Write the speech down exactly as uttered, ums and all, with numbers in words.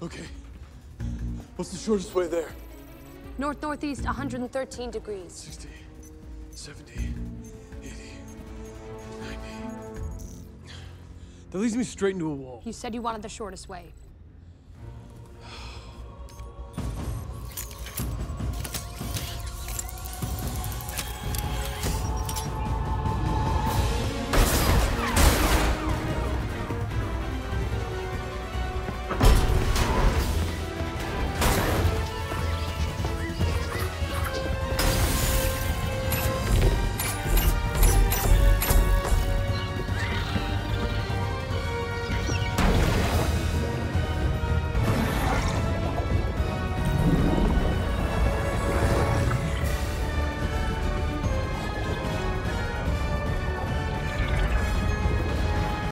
Okay. What's the shortest way there? North-northeast, one hundred thirteen degrees. sixty, seventy, eighty, ninety. That leads me straight into a wall. You said you wanted the shortest way.